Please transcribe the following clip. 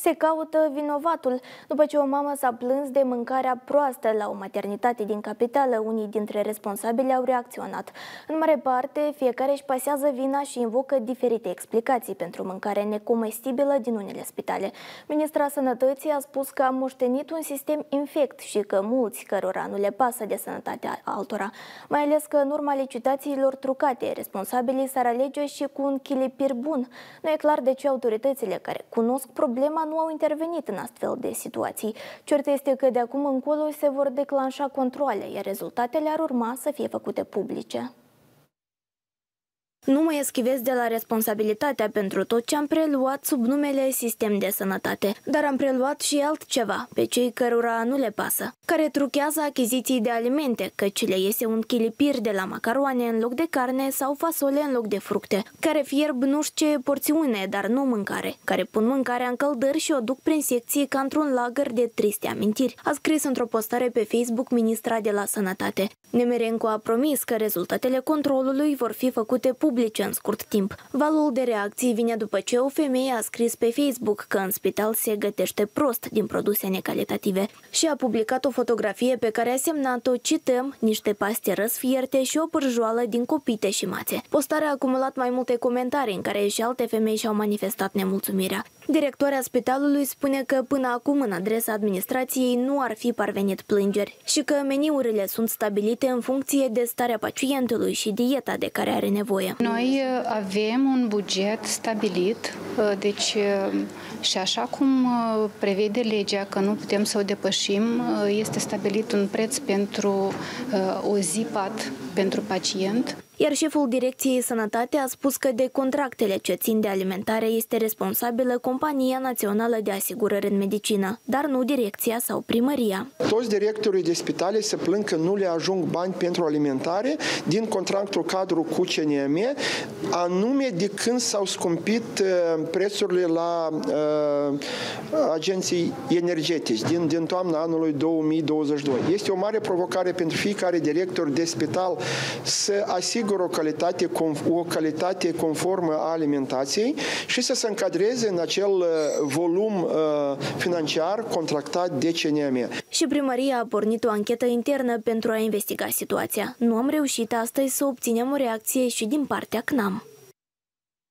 Se caută vinovatul. După ce o mamă s-a plâns de mâncarea proastă la o maternitate din capitală, unii dintre responsabili au reacționat. În mare parte, fiecare își pasează vina și invocă diferite explicații pentru mâncare necomestibilă din unele spitale. Ministra Sănătății a spus că a moștenit un sistem infect și că mulți cărora nu le pasă de sănătatea altora. Mai ales că în urma licitațiilor trucate, responsabilii s-ar alege și cu un chilipir bun. Nu e clar de ce autoritățile care cunosc problema nu au intervenit în astfel de situații. Cert este că de acum încolo se vor declanșa controale, iar rezultatele ar urma să fie făcute publice. Nu mă eschivez de la responsabilitatea pentru tot ce am preluat sub numele sistem de sănătate, dar am preluat și altceva, pe cei cărora nu le pasă, care truchează achiziții de alimente, căci le iese un chilipir de la macaroane în loc de carne sau fasole în loc de fructe, care fierb nu știu ce porțiune, dar nu mâncare, care pun mâncarea în căldări și o duc prin secții ca într-un lagăr de triste amintiri, a scris într-o postare pe Facebook ministra de la Sănătate. Nemerencu a promis că rezultatele controlului vor fi făcute publice în scurt timp. Valul de reacții vine după ce o femeie a scris pe Facebook că în spital se gătește prost din produse necalitative și a publicat o fotografie pe care a semnat-o, cităm, niște paste răsfierte și o pârjoală din copite și mațe. Postarea a acumulat mai multe comentarii în care și alte femei și-au manifestat nemulțumirea. Directoarea spitalului spune că până acum în adresa administrației nu ar fi parvenit plângeri și că meniurile sunt stabilite în funcție de starea pacientului și dieta de care are nevoie. Noi avem un buget stabilit, deci și așa cum prevede legea că nu putem să o depășim, este stabilit un preț pentru o zi pat pentru pacient. Iar șeful Direcției Sănătate a spus că de contractele ce țin de alimentare este responsabilă Compania Națională de Asigurări în Medicină, dar nu direcția sau primăria. Toți directorii de spitale se plâng că nu le ajung bani pentru alimentare din contractul cadru cu CNM, anume de când s-au scumpit prețurile la agenții energetici din toamna anului 2022. Este o mare provocare pentru fiecare director de spital să asigure o calitate conformă a alimentației și să se încadreze în acel volum financiar contractat de CNM. Și primăria a pornit o anchetă internă pentru a investiga situația. Nu am reușit astăzi să obținem o reacție și din partea CNAM.